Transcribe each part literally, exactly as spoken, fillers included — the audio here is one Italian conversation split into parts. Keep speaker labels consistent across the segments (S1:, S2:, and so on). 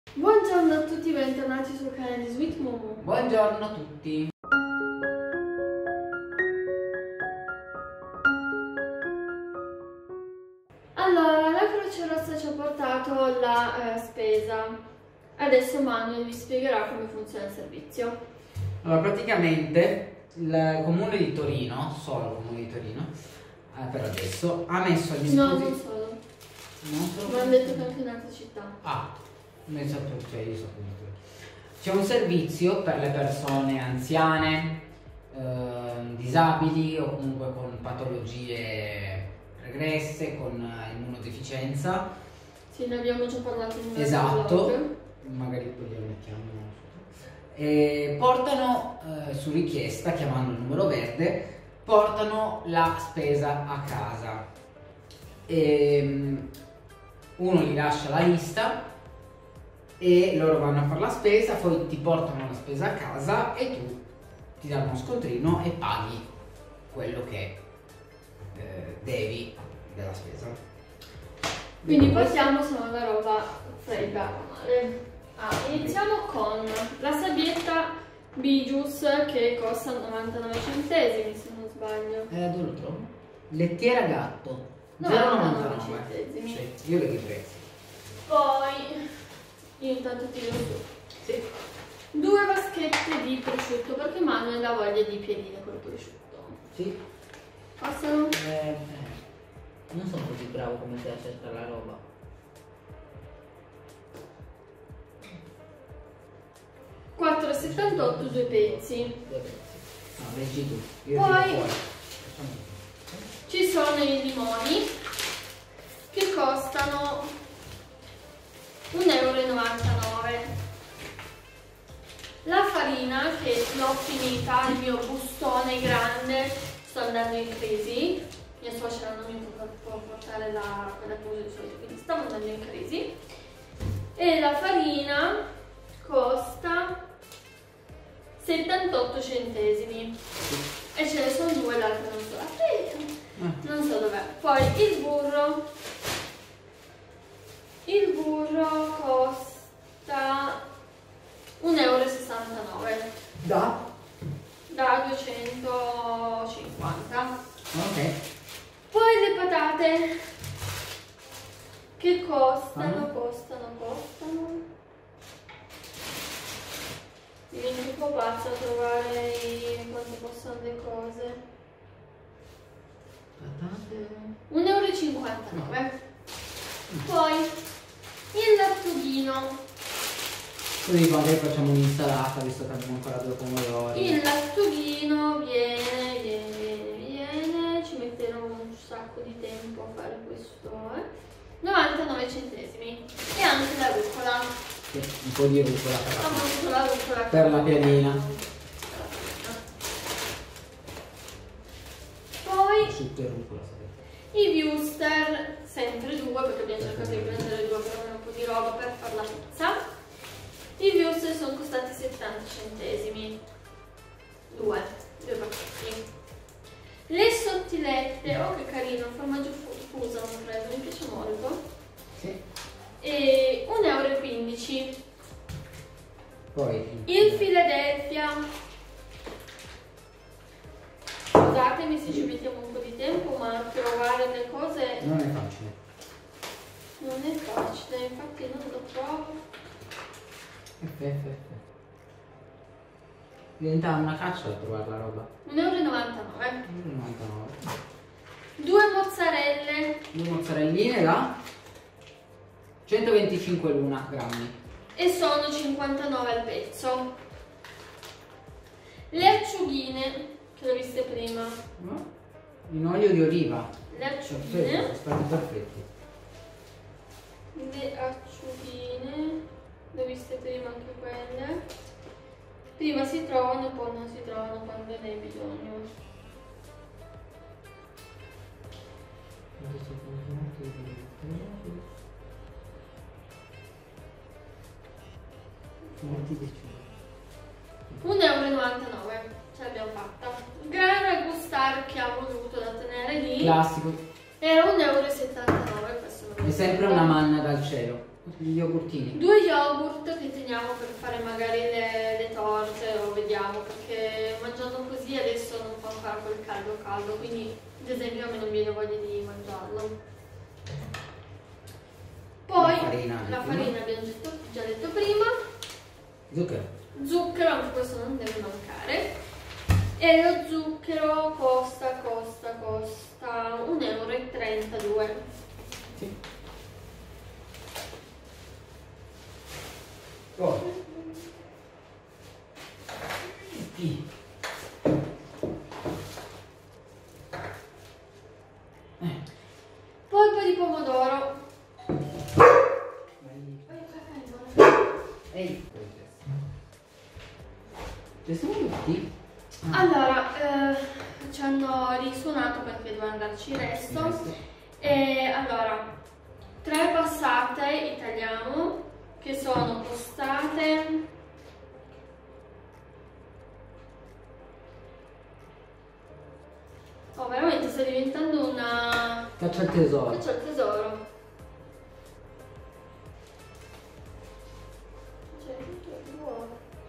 S1: Buongiorno a tutti, bentornati sul canale di Sweet Momo.
S2: Buongiorno a tutti.
S1: Allora, la Croce Rossa ci ha portato la eh, spesa. Adesso Manuel vi spiegherà come funziona il servizio.
S2: Allora, praticamente il comune di Torino, solo il comune di Torino, eh, per adesso, ha messo a
S1: No,
S2: disposizione...
S1: non solo.
S2: Non solo?
S1: Mi hanno detto che anche in altre città.
S2: Ah, mi sa che cioè, io so come. C'è un servizio per le persone anziane, eh, disabili o comunque con patologie regresse, con immunodeficienza.
S1: Sì, ne abbiamo già parlato in un altro
S2: Esatto,
S1: vlog.
S2: magari poi lo mettiamo. E portano eh, su richiesta, chiamando il numero verde, portano la spesa a casa. E, uno gli lascia la lista e loro vanno a fare la spesa, poi ti portano la spesa a casa e tu ti danno uno scontrino e paghi quello che eh, devi della spesa.
S1: Quindi partiamo, se no la roba fredda male. Ah, iniziamo con la sabbietta Bijus che costa novantanove centesimi, se non sbaglio.
S2: Eh, dove lo trovo? Lettiera gatto zero virgola novantanove
S1: centesimi.
S2: Sì, io vedo i prezzi.
S1: Poi io intanto tiro su.
S2: Sì.
S1: Due vaschette di prosciutto perché Manuel ha voglia di piedine col prosciutto.
S2: Sì.
S1: Passano?
S3: Eh, eh, non sono così bravo come te a cercare la roba.
S1: quattro e settantotto, due pezzi.
S3: Due pezzi.
S2: No, leggi tu. Io
S1: Poi-
S2: tiro fuori.
S1: Ci sono i limoni che costano un euro e novantanove. La farina che l'ho finita, il mio bustone grande, sto andando in crisi. Mia suocera non mi può può portare la, quella che uso di solito, quindi stavo andando in crisi. E la farina costa settantotto centesimi. E ce ne sono due, l'altra non so. Aspetta. Non so dov'è. Poi il burro. Il burro costa un euro e sessantanove
S2: Da?
S1: da duecentocinquanta.
S2: Ok.
S1: Poi le patate che costano,
S2: Ah.
S1: costano, costano. Divento un po' pazza a trovare i- quanto costano le cose.
S2: Patate.
S1: un euro e cinquantanove. Poi il lattughino.
S2: Così magari facciamo un'insalata visto che abbiamo ancora due pomodori.
S1: Il lattughino viene, viene, viene, viene. Ci metterò un sacco di tempo a fare questo. Eh. novantanove centesimi. E anche la rucola.
S2: Sì, un po' di rucola per
S1: Ho
S2: la,
S1: avuto la rucola
S2: per la pianina.
S1: Poi
S2: Prosciutto e rucola, sapete.
S1: i wuster, sempre due perché abbiamo cercato di prendere due per avere un po' di roba per fare la pizza. I wuster sono costati settanta centesimi. Due, due pacchetti. Le sottilette, oh che carino, il formaggio fuso hanno preso, mi piace molto.
S2: Sì.
S1: E un euro e quindici.
S2: Poi
S1: Il Philadelphia. Scusatemi se ci mettiamo un po' di tempo, ma trovare le cose
S2: non è facile.
S1: non è facile, infatti non lo trovo.
S2: F, F, F. Diventa una caccia da trovare la roba.
S1: un euro e novantanove.
S2: uno virgola novantanove.
S1: Due mozzarelle
S2: Due mozzarelline da centoventicinque l'una grammi.
S1: e sono cinquantanove al pezzo. Le acciughine, che le ho viste prima.
S2: No? In olio di oliva.
S1: Le
S2: Perfetto,
S1: acciughine.
S2: sono stati perfetti.
S1: Le acciughine. Le ho viste prima anche quelle. Prima si trovano e poi non si trovano quando ne hai bisogno. un euro e novantanove. Ce l'abbiamo fatta. Grana gustar che ha voluto da tenere lì.
S2: Classico.
S1: Era un euro e settantanove. Questo non
S2: È sempre una manna dal cielo. Gli yogurtini.
S1: Due yogurt che teniamo per fare magari le, le torte o vediamo, perché mangiando così adesso non fa ancora quel caldo caldo, quindi ad esempio a me non viene voglia di mangiarlo. Poi
S2: La farina,
S1: la
S2: prima.
S1: farina abbiamo già, già detto prima,
S2: Zucchero.
S1: zucchero anche questo non deve mancare, e lo zucchero costa, costa, costa un euro e trentadue.
S2: Sì. Poi. Sì. Eh.
S1: Poi un po' di pomodoro.
S2: Ehi. Ci siamo tutti? Ah.
S1: Allora, eh, ci hanno risuonato perché doveva andarci il resto. E allora, tre passate italiano che sono costate oh, veramente sta diventando una
S2: Caccia al tesoro.
S1: caccia al tesoro. Cioè, tutto è buono.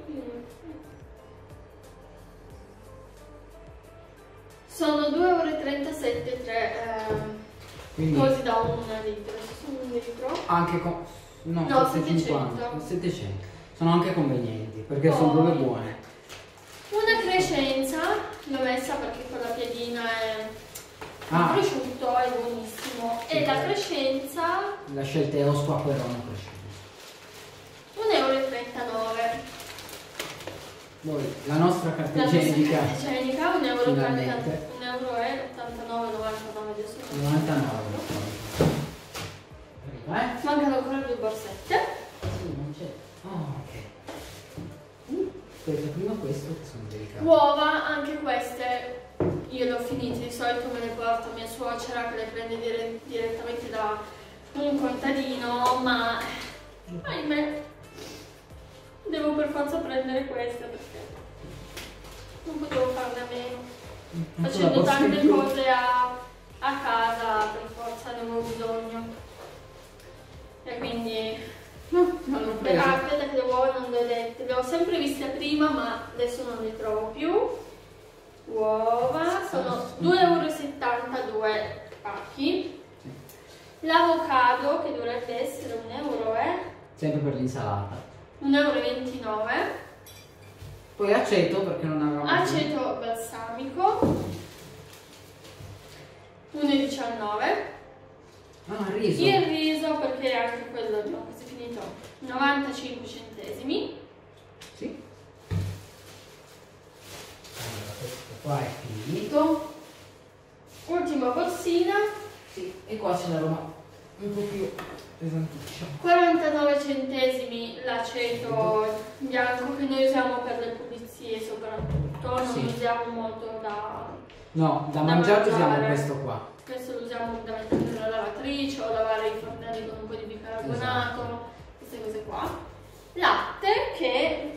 S1: Sono due euro e trentasette tre eh,
S2: Quindi
S1: cosi da un litro. Sono un litro.
S2: anche con. No,
S1: No,
S2: settecentocinquanta.
S1: settecento.
S2: settecento. Sono anche convenienti perché
S1: Poi-
S2: sono proprio buone.
S1: Una crescenza, l'ho messa perché con la piadina è
S2: Ah.
S1: il prosciutto, è buonissimo.
S2: Sì,
S1: E la
S2: sì.
S1: crescenza
S2: La scelta è Osco Acquerone crescente.
S1: un euro e trentanove.
S2: Poi la nostra carta
S1: La nostra
S2: igienica
S1: carta igienica un euro e
S2: Finalmente.
S1: un euro e ottantanove novantanove adesso. non so.
S2: novantanove. Arriva, eh?
S1: Mancano ancora due borsette.
S2: Sì, non c'è. Oh, ok. Uh, aspetta, prima questo che sono delicato.
S1: Uova, anche queste io le ho finite, di solito me le porta mia suocera che le prende dire- direttamente da un contadino, ma ahimè devo per forza prendere queste perché non potevo farne a meno.
S2: Non ce la
S1: Facendo
S2: posso
S1: tante
S2: più.
S1: cose a, a casa per forza ne avevo bisogno. E quindi
S2: No, non l'ho
S1: Beh,
S2: preso.
S1: aspetta che le uova non le ho dette, le ho sempre viste prima ma adesso non le trovo più. Uova, sono due euro e settantadue pacchi.
S2: Sì.
S1: L'avocado che dovrebbe essere un euro e
S2: Sempre per l'insalata.
S1: un euro e ventinove.
S2: Poi aceto perché non avevamo più.
S1: Aceto balsamico uno e diciannove.
S2: Ah, il riso.
S1: Il riso perché anche quello abbiamo quasi finito novantacinque centesimi.
S2: Sì. Allora, questo qua è finito.
S1: Ultima borsina,
S2: Sì, e qua c'è la roba un po' più pesantuccia.
S1: quarantanove centesimi l'aceto bianco che noi usiamo per le pulizie soprattutto, non
S2: Sì.
S1: lo usiamo molto da...
S2: No, da
S1: Da
S2: mangiare usiamo
S1: mangiare.
S2: questo qua.
S1: Questo lo usiamo da mettere nella lavatrice o lavare i fornelli con un po' di bicarbonato,
S2: Esatto.
S1: queste cose qua. Latte che...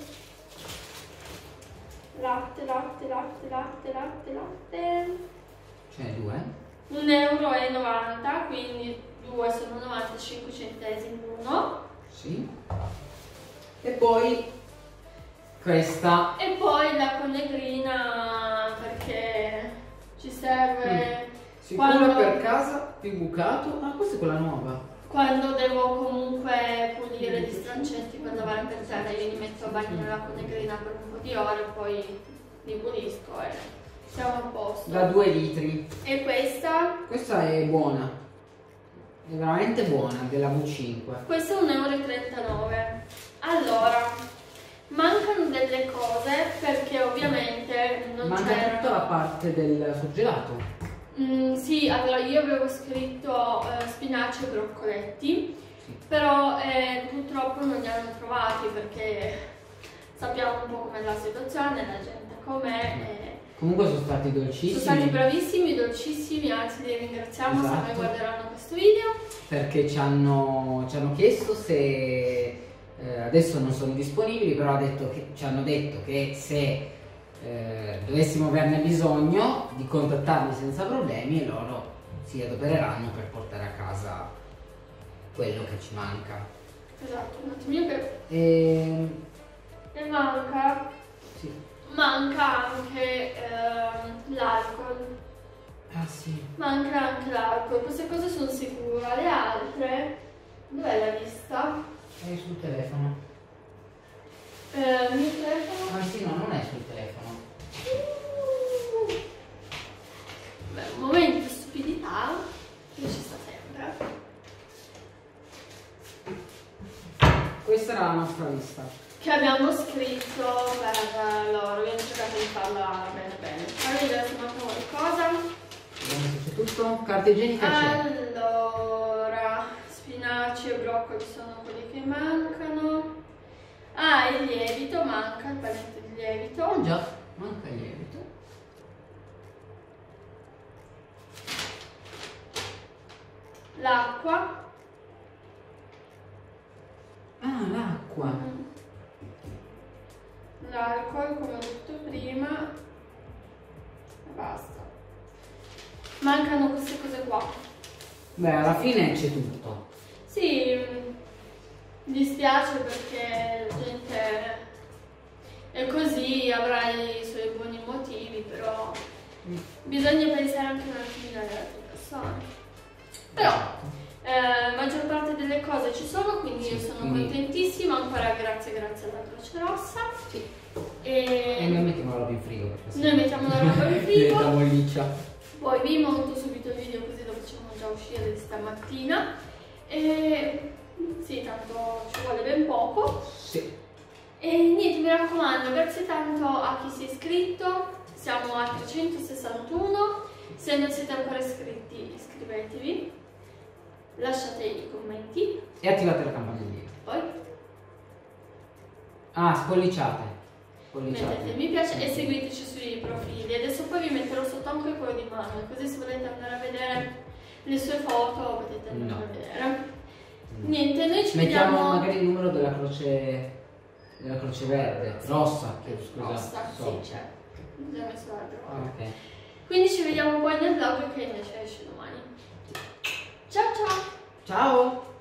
S1: Latte, latte, latte, latte, latte, latte...
S2: Ce n'è due.
S1: un euro e novanta, quindi due sono novantacinque centesimi l'uno.
S2: Sì. E poi questa.
S1: E poi la conegrina perché ci serve
S2: Sicura
S1: quando,
S2: per casa, più bucato. Ah, questa è quella nuova.
S1: quando devo comunque pulire gli strancenti per lavare per terra, io li metto a bagno nella conegrina per un po' di ore, poi li pulisco e siamo a posto.
S2: Da due litri.
S1: E questa?
S2: Questa è buona. È veramente buona, della V cinque.
S1: Questa è un euro e trentanove. Allora, mancano delle cose perché ovviamente non
S2: Manca
S1: c'erano.
S2: tutta la parte del surgelato.
S1: Mm, sì, allora io avevo scritto eh, spinaci e broccoletti,
S2: Sì.
S1: però eh, purtroppo non li hanno trovati perché sappiamo un po' com'è la situazione, la gente com'è. eh,
S2: Comunque sono stati dolcissimi.
S1: Sono stati bravissimi, dolcissimi, anzi li ringraziamo se
S2: Esatto.
S1: mai guarderanno questo video.
S2: Perché ci hanno, ci hanno chiesto se eh, adesso non sono disponibili, però ha detto che, ci hanno detto che se eh, dovessimo averne bisogno di contattarli senza problemi e loro si adopereranno per portare a casa quello che ci manca.
S1: Esatto, un attimino che...
S2: E...
S1: E manca...
S2: Sì.
S1: Manca anche ehm, l'alcol.
S2: Ah sì.
S1: Manca anche l'alcol, queste cose sono sicura. Le altre... Dov'è la lista?
S2: È sul telefono.
S1: Eh, il mio telefono?
S2: Ah sì, no, non è sul telefono.
S1: Uh. Beh, un momento di stupidità che ci sta sempre.
S2: Questa era la nostra lista.
S1: Che abbiamo scritto per loro, abbiamo cercato di farla bene bene. Fammi vedere se manca qualcosa.
S2: Vediamo se c'è tutto. Carta igienica c'è.
S1: Allora, spinaci e broccoli sono quelli che mancano. Ah, il lievito, manca il pacchetto di lievito.
S2: Oh già, manca il lievito.
S1: L'acqua.
S2: Ah, l'acqua.
S1: L'alcol, come ho detto prima. E basta. Mancano queste cose qua.
S2: Beh, alla fine c'è tutto.
S1: Sì, mi dispiace perché la gente è così, avrà i suoi buoni motivi, però bisogna pensare anche un attimino alle altre persone. Però eh, la maggior parte delle cose ci sono, quindi
S2: Sì,
S1: io sono
S2: quindi...
S1: contentissima, ancora grazie grazie alla Croce Rossa.
S2: Sì.
S1: E,
S2: E noi mettiamo la roba in frigo perché
S1: noi mettiamo la roba in frigo.
S2: Diventiamo liccia.
S1: Poi vi monto subito il video così lo facciamo già uscire di stamattina. E sì, tanto ci vuole ben poco.
S2: Sì.
S1: E niente, mi raccomando, grazie tanto a chi si è iscritto. Siamo a trecentosessantuno. Se non siete ancora iscritti, iscrivetevi. Lasciate i commenti.
S2: E attivate la campanellina.
S1: Poi
S2: Ah, spolliciate. Spolliciate.
S1: mettete mi piace e seguiteci sui profili. Adesso poi vi metterò sotto anche quello di Manuel, così se volete andare a vedere le sue foto potete andare
S2: No.
S1: a vedere. Niente, noi ci
S2: Mettiamo
S1: vediamo.
S2: magari il numero della croce della croce verde, rossa, che scusa.
S1: Rossa,
S2: so.
S1: sì, c'è. Già messo l'altro.
S2: Ah, ok.
S1: Quindi ci vediamo poi nel vlog che invece esce domani. Ciao ciao!
S2: Ciao!